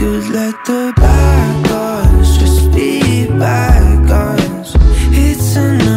could let the bygones just be bygones. It's another